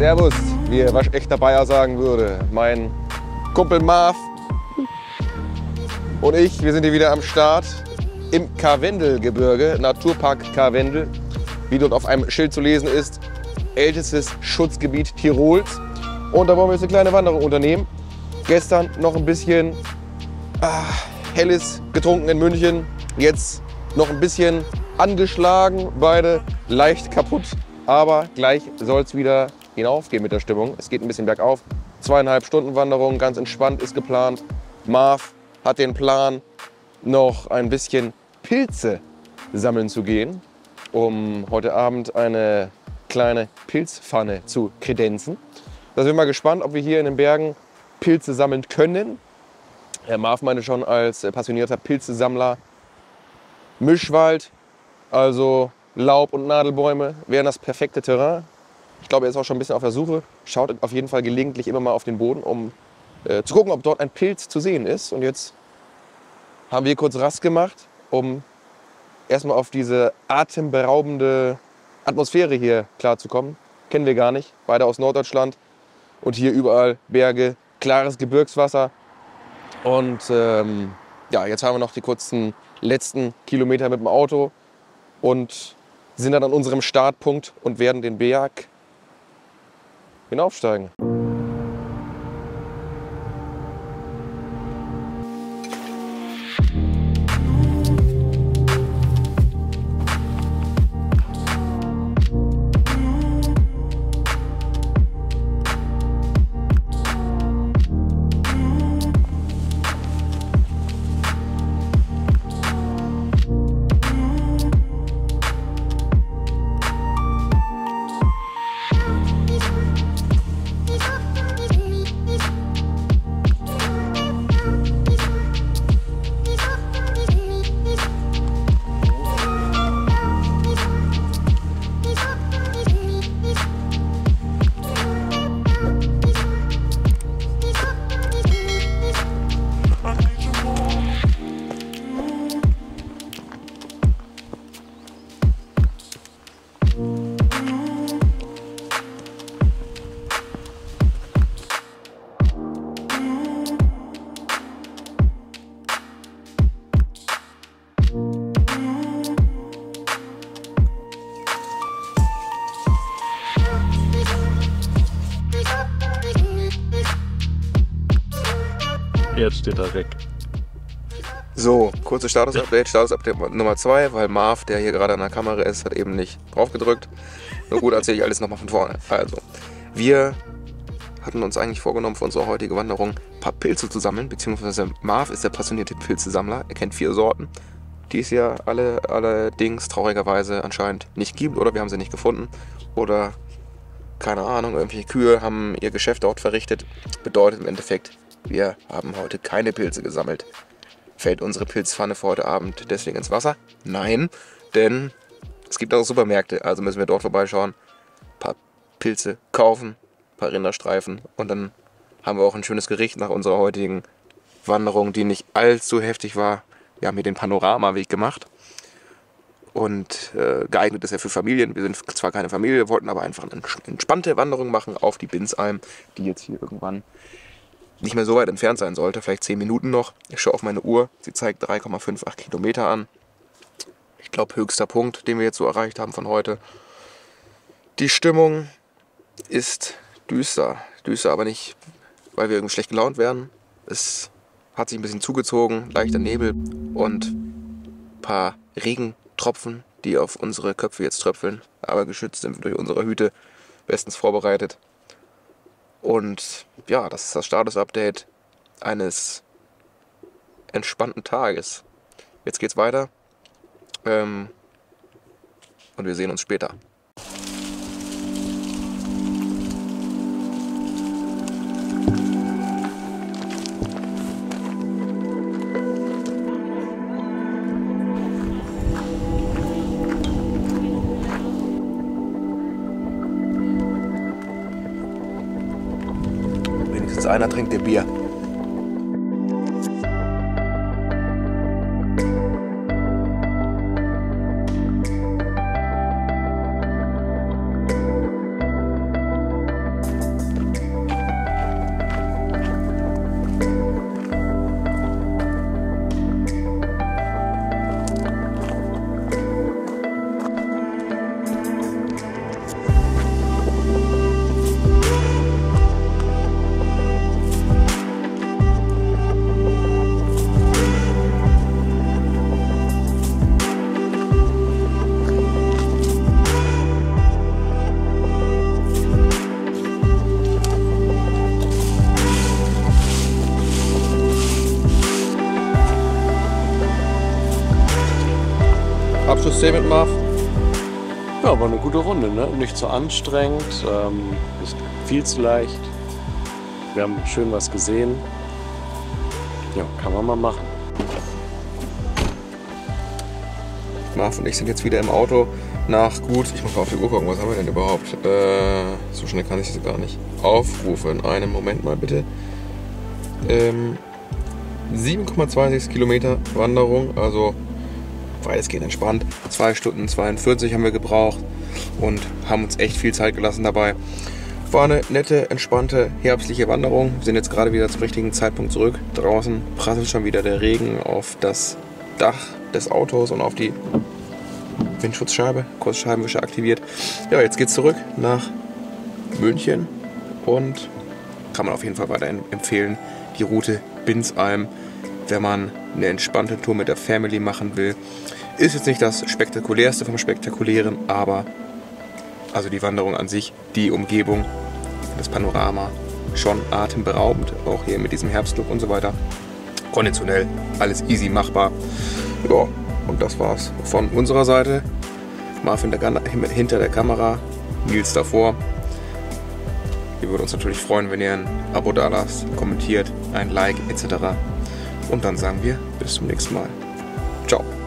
Servus, wie ein waschechter Bayer sagen würde. Mein Kumpel Marv und ich, wir sind hier wieder am Start im Karwendelgebirge, Naturpark Karwendel. Wie dort auf einem Schild zu lesen ist, ältestes Schutzgebiet Tirols. Und da wollen wir jetzt eine kleine Wanderung unternehmen. Gestern noch ein bisschen Helles getrunken in München. Jetzt noch ein bisschen angeschlagen, beide leicht kaputt. Aber gleich soll es wieder hinaufgehen mit der Stimmung. Es geht ein bisschen bergauf. 2,5 Stunden Wanderung, ganz entspannt ist geplant. Marv hat den Plan, noch ein bisschen Pilze sammeln zu gehen, um heute Abend eine kleine Pilzpfanne zu kredenzen. Da sind wir mal gespannt, ob wir hier in den Bergen Pilze sammeln können. Herr Marv meinte schon als passionierter Pilzesammler, Mischwald, also Laub- und Nadelbäume, wären das perfekte Terrain. Ich glaube, er ist auch schon ein bisschen auf der Suche. Schaut auf jeden Fall gelegentlich immer mal auf den Boden, um zu gucken, ob dort ein Pilz zu sehen ist. Und jetzt haben wir kurz Rast gemacht, um erstmal auf diese atemberaubende Atmosphäre hier klarzukommen. Kennen wir gar nicht, beide aus Norddeutschland. Und hier überall Berge, klares Gebirgswasser. Und ja, jetzt haben wir noch die kurzen letzten Kilometer mit dem Auto und sind dann an unserem Startpunkt und werden den Berg hinaufsteigen. Jetzt steht er weg. So, kurzes Status-Update. Status-Update Nummer 2, weil Marv, der hier gerade an der Kamera ist, hat eben nicht drauf gedrückt. Na gut, erzähle ich alles nochmal von vorne. Also, wir hatten uns eigentlich vorgenommen, für unsere heutige Wanderung ein paar Pilze zu sammeln, beziehungsweise Marv ist der passionierte Pilzesammler. Er kennt 4 Sorten, die es ja allerdings traurigerweise anscheinend nicht gibt oder wir haben sie nicht gefunden oder keine Ahnung, irgendwelche Kühe haben ihr Geschäft dort verrichtet. Bedeutet im Endeffekt, wir haben heute keine Pilze gesammelt. Fällt unsere Pilzpfanne für heute Abend deswegen ins Wasser? Nein, denn es gibt auch Supermärkte, also müssen wir dort vorbeischauen, ein paar Pilze kaufen, ein paar Rinderstreifen und dann haben wir auch ein schönes Gericht nach unserer heutigen Wanderung, die nicht allzu heftig war. Wir haben hier den Panoramaweg gemacht und geeignet ist er für Familien. Wir sind zwar keine Familie, wollten aber einfach eine entspannte Wanderung machen auf die Binsalm, die jetzt hier irgendwann nicht mehr so weit entfernt sein sollte, vielleicht 10 Minuten noch. Ich schaue auf meine Uhr, sie zeigt 3,58 Kilometer an. Ich glaube, höchster Punkt, den wir jetzt so erreicht haben von heute. Die Stimmung ist düster. Düster aber nicht, weil wir irgendwie schlecht gelaunt werden. Es hat sich ein bisschen zugezogen, leichter Nebel und ein paar Regentropfen, die auf unsere Köpfe jetzt tröpfeln. Aber geschützt sind wir durch unsere Hüte, bestens vorbereitet. Und ja, das ist das Status-Update eines entspannten Tages. Jetzt geht's weiter und wir sehen uns später. Wenigstens einer trinkt ihr Bier. Abschlussstatement, Marv? Ja, war eine gute Runde, ne? Nicht zu anstrengend, nicht viel zu leicht. Wir haben schön was gesehen. Ja, kann man mal machen. Marv und ich sind jetzt wieder im Auto nach gut, ich muss mal auf die Uhr gucken, was haben wir denn überhaupt? So schnell kann ich das gar nicht aufrufen. Einen Moment mal bitte. 7,26 Kilometer Wanderung, also weitestgehend entspannt. 2 Stunden 42 haben wir gebraucht und haben uns echt viel Zeit gelassen dabei. War eine nette, entspannte, herbstliche Wanderung. Wir sind jetzt gerade wieder zum richtigen Zeitpunkt zurück. Draußen prasselt schon wieder der Regen auf das Dach des Autos und auf die Windschutzscheibe. Kurzscheibenwischer aktiviert. Ja, jetzt geht's zurück nach München und kann man auf jeden Fall weiterhin empfehlen. Die Route Binzalm, wenn man eine entspannte Tour mit der Family machen will. Ist jetzt nicht das Spektakulärste vom Spektakulären, aber also die Wanderung an sich, die Umgebung, das Panorama, schon atemberaubend. Auch hier mit diesem Herbstlook und so weiter. Konditionell, alles easy machbar. Ja, und das war's von unserer Seite. Marv hinter der Kamera, Nils davor. Wir würden uns natürlich freuen, wenn ihr ein Abo da lasst, kommentiert, ein Like etc. Und dann sagen wir bis zum nächsten Mal. Ciao.